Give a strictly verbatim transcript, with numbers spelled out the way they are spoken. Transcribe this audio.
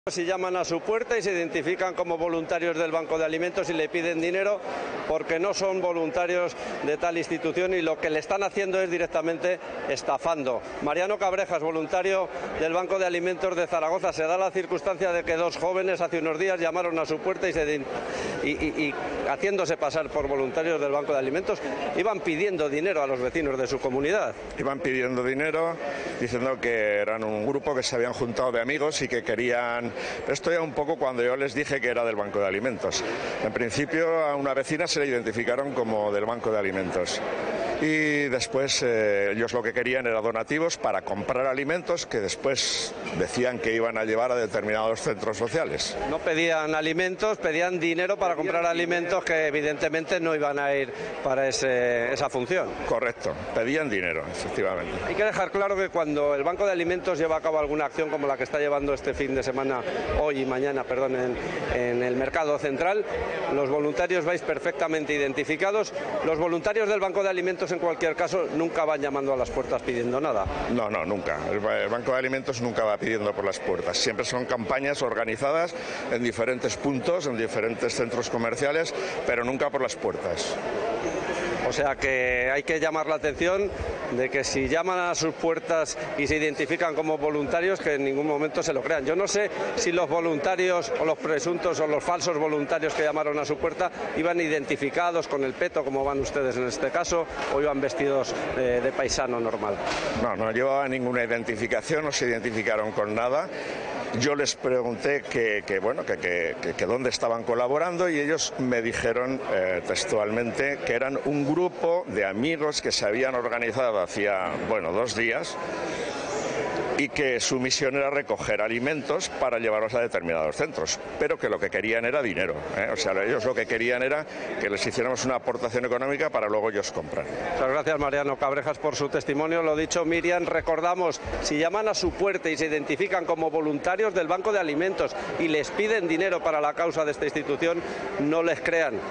Si llaman a su puerta y se identifican como voluntarios del Banco de Alimentos y le piden dinero porque no son voluntarios de tal institución y lo que le están haciendo es directamente estafando. Mariano Cabrejas, voluntario del Banco de Alimentos de Zaragoza. Se da la circunstancia de que dos jóvenes hace unos días llamaron a su puerta y, se, y, y, y haciéndose pasar por voluntarios del Banco de Alimentos iban pidiendo dinero a los vecinos de su comunidad. Iban pidiendo dinero diciendo que eran un grupo que se habían juntado de amigos y que querían... Esto ya un poco cuando yo les dije que era del Banco de Alimentos. En principio a una vecina se le identificaron como del Banco de Alimentos. Y después eh, ellos lo que querían era donativos para comprar alimentos que después decían que iban a llevar a determinados centros sociales. No pedían alimentos, pedían dinero para pedían comprar dinero. alimentos que evidentemente no iban a ir para ese, esa función. Correcto, pedían dinero, efectivamente. Hay que dejar claro que cuando el Banco de Alimentos lleva a cabo alguna acción como la que está llevando este fin de semana, hoy y mañana, perdón, en, en el mercado central, los voluntarios vais perfectamente identificados. Los voluntarios del Banco de Alimentos en cualquier caso nunca van llamando a las puertas pidiendo nada. No, no, nunca. El Banco de Alimentos nunca va pidiendo por las puertas. Siempre son campañas organizadas en diferentes puntos, en diferentes centros comerciales, pero nunca por las puertas. O sea que hay que llamar la atención de que si llaman a sus puertas y se identifican como voluntarios, que en ningún momento se lo crean. Yo no sé si los voluntarios o los presuntos o los falsos voluntarios que llamaron a su puerta iban identificados con el peto, como van ustedes en este caso, o iban vestidos eh, de paisano normal. No, no llevaban ninguna identificación, no se identificaron con nada. Yo les pregunté que, que bueno, que, que, que, que dónde estaban colaborando y ellos me dijeron eh, textualmente que eran un grupo de amigos que se habían organizado hacía, bueno, dos días y que su misión era recoger alimentos para llevarlos a determinados centros, pero que lo que querían era dinero, ¿eh? O sea, ellos lo que querían era que les hiciéramos una aportación económica para luego ellos comprar. Muchas gracias, Mariano Cabrejas, por su testimonio. Lo dicho, Miriam, recordamos, si llaman a su puerta y se identifican como voluntarios del Banco de Alimentos y les piden dinero para la causa de esta institución, no les crean.